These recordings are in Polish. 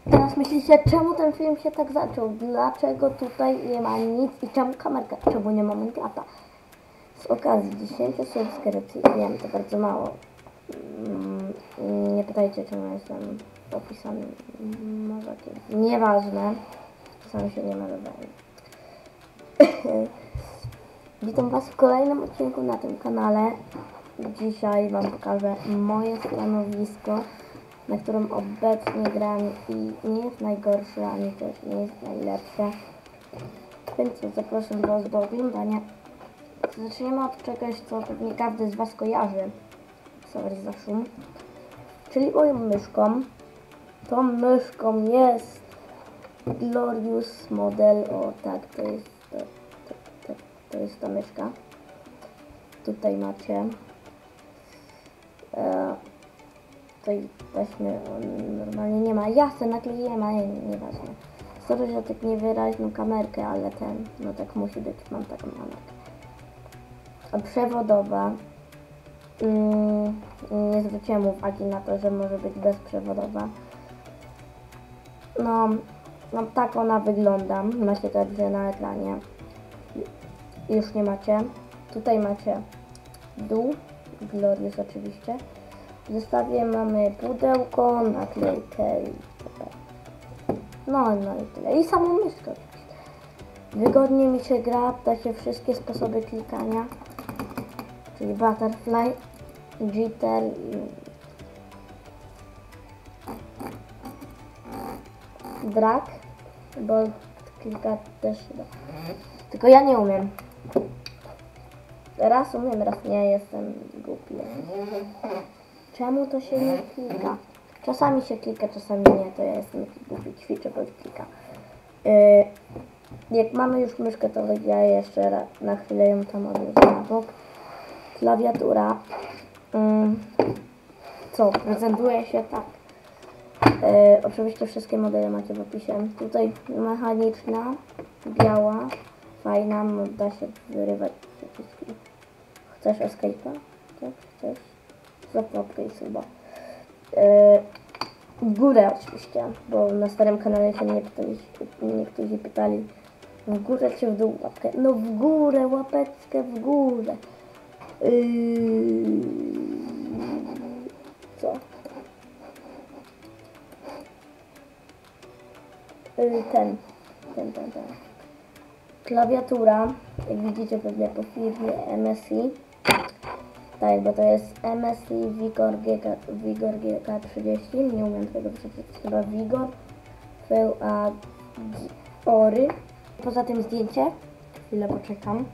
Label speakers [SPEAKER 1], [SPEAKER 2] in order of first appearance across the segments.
[SPEAKER 1] Teraz myślicie, czemu ten film się tak zaczął? Dlaczego tutaj nie ma nic i czemu kamerka? Czemu nie ma Minecrafta? Z okazji 10 subskrypcji, wiem, to bardzo mało. Nie pytajcie, czemu jestem opisany. Może kiedyś. Nieważne. Sam się nie malowałem. Witam Was w kolejnym odcinku na tym kanale. Dzisiaj Wam pokażę moje stanowisko, na którym obecnie gram i nie jest najgorsze, ani też nie jest najlepsze. Więc zapraszam Was do oglądania. Zaczniemy od czegoś, co pewnie każdy z Was kojarzy. Sorry za szum. Czyli moją myszką. Tą myszką jest Glorious Model. O tak, to jest ta myszka. Tutaj macie. Tutaj weźmy, normalnie nie ma. Ja se nakleiłem, ale nieważne. Sorry, że tak niewyraźną kamerkę, ale no tak musi być, mam taką kamerkę. A przewodowa. Nie zwróciłem uwagi na to, że może być bezprzewodowa. No tak ona wygląda. Macie także na ekranie. Już nie macie. Tutaj macie dół. Glorious oczywiście. W zestawie mamy pudełko, naklejkę i tyle. No i tyle. I samą myszkę oczywiście. Wygodnie mi się gra, da się wszystkie sposoby klikania. Czyli butterfly, jitter i drag, bo kilka też da. Tylko ja nie umiem. Raz umiem, raz nie, jestem głupi. Czemu to się nie klika? Czasami się klika, czasami nie, to ja jestem głupi, ćwiczę, bo klika. Jak mamy już myszkę, to ja jeszcze na chwilę ją tam odłożę na bok. Klawiatura. Co? Prezentuje się tak. Oczywiście wszystkie modele macie w opisie. Tutaj mechaniczna, biała, fajna, da się wyrywać przyciski. Chcesz escape'a? Tak, chcesz? Zapłatkę i suba. W górę oczywiście, bo na starym kanale się niektórzy pytali, w górę czy w dół łapkę? No w górę, łapeczkę w górę. Co? Ten. Klawiatura, jak widzicie pewnie po firmie MSI. Tak, bo to jest MSI Vigor GK30. Nie umiem tego przeczytać, chyba Vigor VA-Ory. Poza tym zdjęcie. Chwilę poczekam.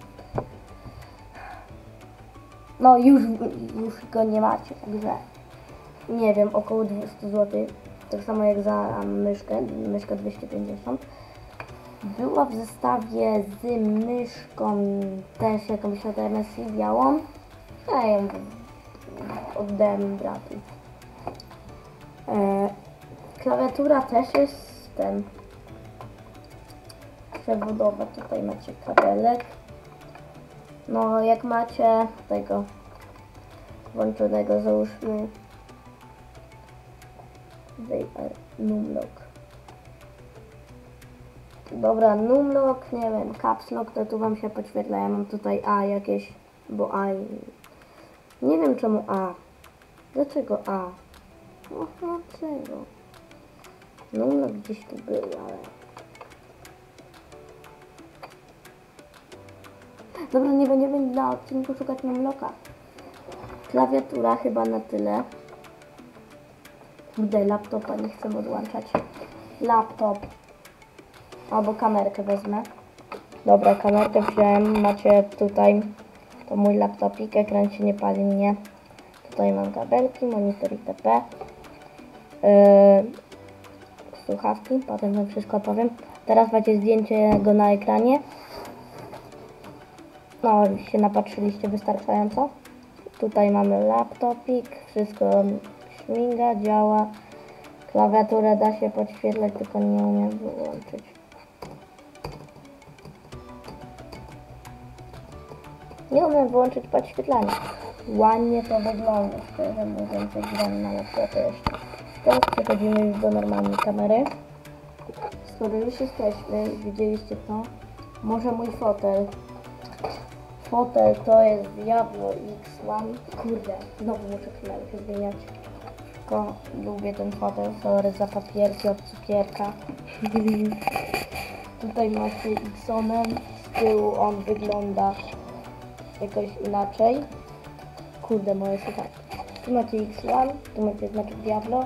[SPEAKER 1] No już go nie macie, także nie wiem, około 200 zł. Tak samo jak za myszkę 250. Była w zestawie z myszką też jakąś od MSI białą. Ja ją oddałem bratu. Klawiatura też jest przewodowa. Tutaj macie kabelek. No jak macie tego włączonego, załóżmy numlock. Dobra, numlock, nie wiem, caps lock, to tu wam się podświetla. Ja mam tutaj A jakieś, bo A nie wiem czemu A. Dlaczego A? No dlaczego? Numlock gdzieś tu był, ale... Dobra, nie będziemy na odcinku szukać numlocka. Klawiatura chyba na tyle. Kurde, laptopa nie chcę odłączać. Laptop. Albo kamerkę wezmę. Dobra, kamerkę wziąłem. Macie tutaj, to mój laptopik, ekran się nie pali mnie. Tutaj mam kabelki, monitor itp. Słuchawki, potem wam wszystko powiem. Teraz macie zdjęcie go na ekranie. No, się napatrzyliście wystarczająco. Tutaj mamy laptopik, wszystko śmiga, działa. Klawiaturę da się podświetlać, tylko nie umiem wyłączyć. Nie umiem wyłączyć podświetlania. Ładnie to wygląda, szczerze mówiąc, jak gram na laptopie jeszcze. Teraz przechodzimy już do normalnej kamery. Skoro już jesteśmy, widzieliście to, może mój fotel. Fotel to jest Diablo X1. Kurde, znowu muszę kamerkę zmieniać. Tylko lubię ten fotel, sorry za papierki od cukierka. Tutaj macie Xonem, z tyłu on wygląda jakoś inaczej. Kurde, moje słuchawki. Tu macie X1, tu macie znaczek Diablo.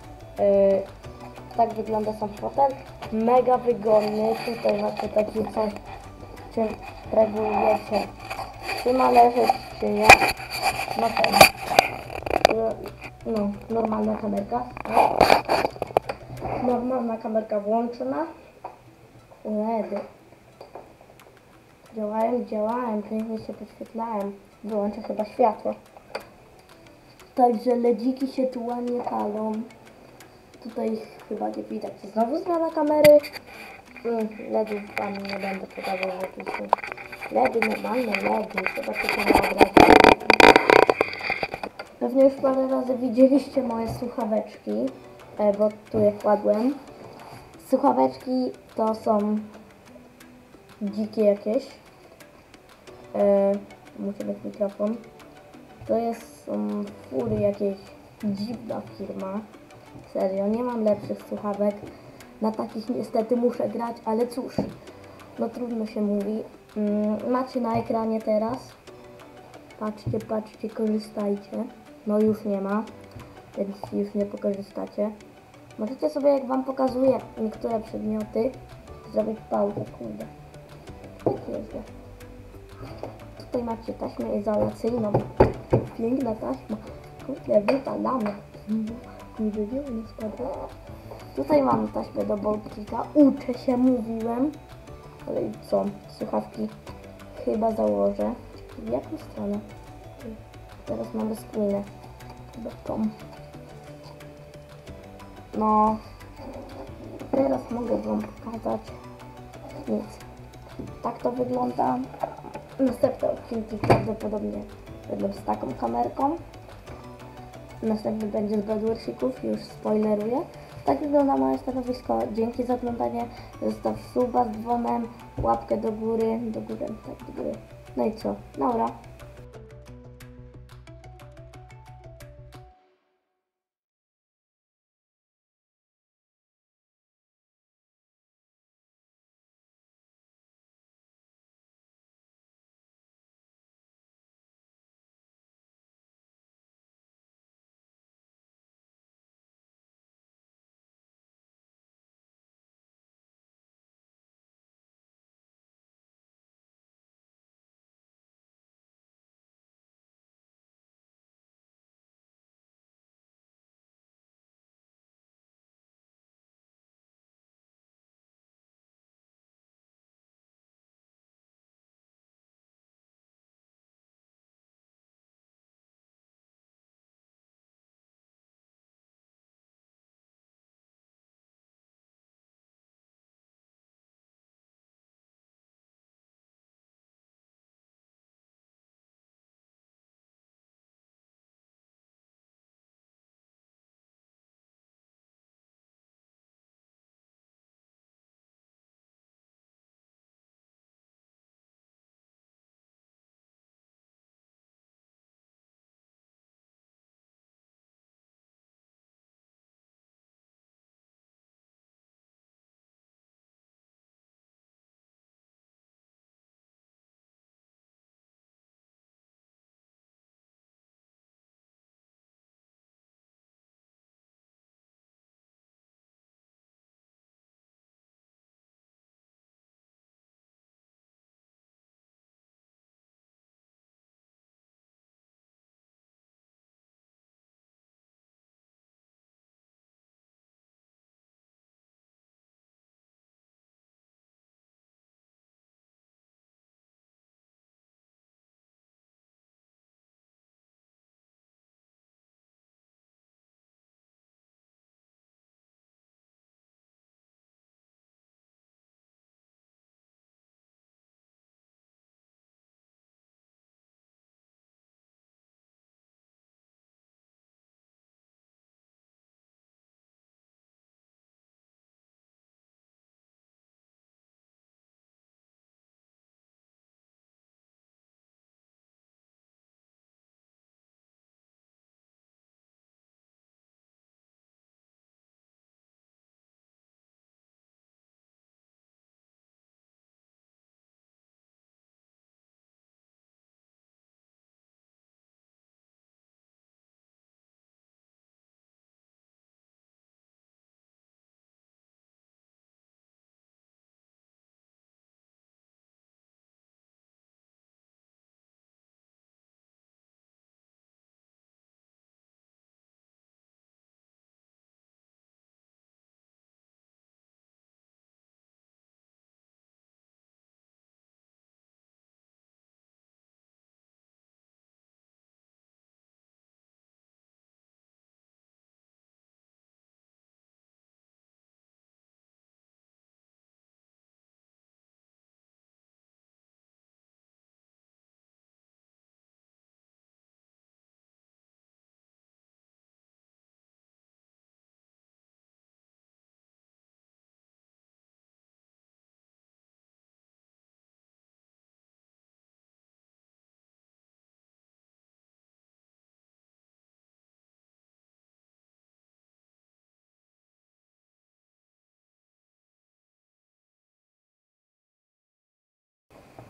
[SPEAKER 1] Tak wygląda sam fotel. Mega wygodny. Tutaj macie taki coś, czym regulujecie, czy ma leżeć, czy nie. No ten. No, normalna kamerka. Normalna kamerka włączona. LED. Działają, pięknie się podświetlają. Wyłączę chyba światło. Także ledziki się tu ładnie palą. Tutaj chyba nie widać. Znowu zmiana kamery. LEDów wam nie będę podawał w opisie. LEDy, normalne LEDy. Zobaczycie na obrazie. Pewnie już parę razy widzieliście moje słuchaweczki, bo tu je kładłem. Słuchaweczki to są dzikie jakieś. Muszę mieć mikrofon. To są fury jakieś dziwna firma. Serio, nie mam lepszych słuchawek. Na takich niestety muszę grać, ale cóż, no trudno się mówi. Macie na ekranie teraz. Patrzcie, korzystajcie. No już nie ma, więc już nie pokorzystacie. Możecie sobie, jak wam pokazuję niektóre przedmioty, zrobić pauzę, kurde. Tak jest. Tutaj macie taśmę izolacyjną. Piękna taśma. Kurde, wypadamy. Kurde, gdzie nie spadła? Tutaj mam taśmę do bolcika. Uczę się, mówiłem. Ale i co? Słuchawki chyba założę. W jaką stronę? Teraz mam rozkminę. Chyba tą. No. Teraz mogę wam pokazać. Nic. Tak to wygląda. Następne odcinki prawdopodobnie będą z taką kamerką. Następny będzie z Bedwarsików, już spoileruję. Tak wygląda moje stanowisko. Dzięki za oglądanie. Zostaw suba z dzwonem, łapkę do góry. Tak, do góry. No i co? Dobra.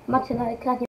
[SPEAKER 1] macie na ekranie